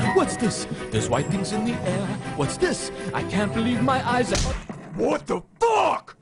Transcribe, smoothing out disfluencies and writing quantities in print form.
What's this? There's white things in the air. What's this? I can't believe my eyes. What the fuck?